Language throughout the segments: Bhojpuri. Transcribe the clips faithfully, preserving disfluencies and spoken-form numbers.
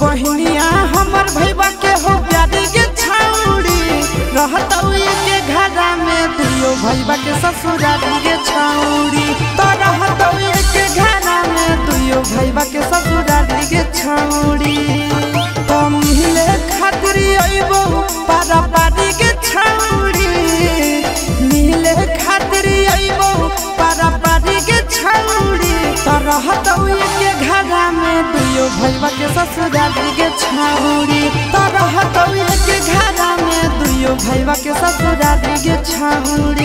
बहनिया हमर भैया के हो प्यारी के छाउड़ी रहत के घरा में दुयो भैया के ससुरारी के छाउड़ी तो रहत के घरा में दुयो भैया के ससुरारी के छाउड़ी तो मिले खातिर अइबो पारा पारी के छाउड़ी मिले खातिर अइबो पारा पारी के छाउड़ी तो रहत के घरा में दुयो भैया के ससुरारी के छाउड़ी तो रहत के घरा में दुयो भैया के ससुरारी के छाउड़ी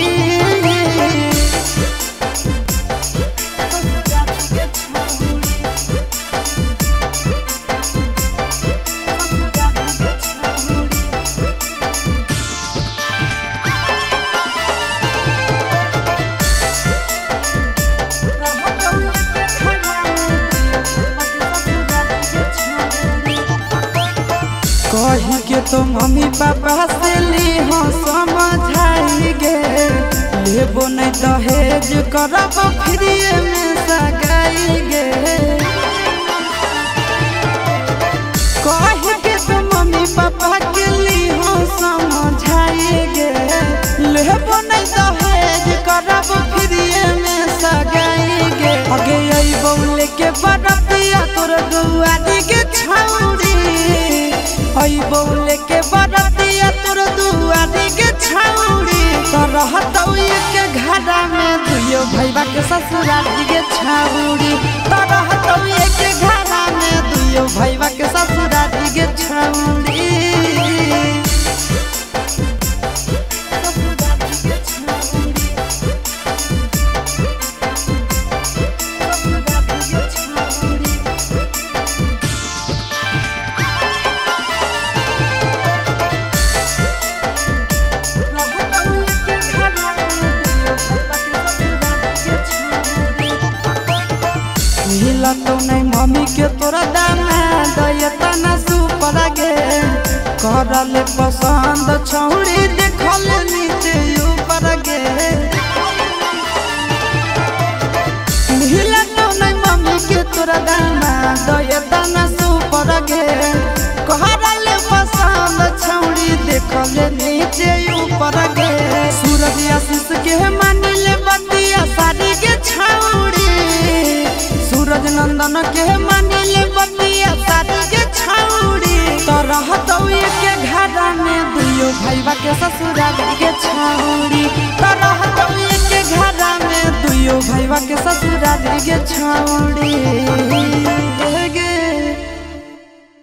कही के तो मम्मी पापा से ली हो समझाई गे लेबो नहीं दहेज करब फ्रीए में सगाई गे कही के तो मम्मी पापा के ली हो समझाई गे लेबो नहीं दहेज करब फ्रीए में सगाई गे आगे अइबो लेके बरतिया तोर दुआरी के छाउड़ी अइबो लेके बरतिया तोर दुआरी के छाउड़ी तो रहत के घरा में दुयो भैया के ससुरारी के छाउड़ी तो रहत के घरा में दुयो भैया के ससुरारी के छाउड़ी मिला तो नहीं मम्मी के तोरा दामाद तना सुपर गे करले पसंद छौड़ी देखल नीचे ऊपर गे मिला तो नहीं मम्मी के तोरा दामाद तना सुपर गे करले पसंद छौड़ी देखल नीचे ऊपर गे सूरज आशीष के मानिले बतिया साड़ी के छौड़ी सूरज नंदन के मानिले बतिया साड़ी के छाउड़ी तो रहत के घरा में दुयो भैया के ससुरारी के छाउड़ी तो रहत के घरा में दुयो भैया के ससुरारी के छाउड़ी।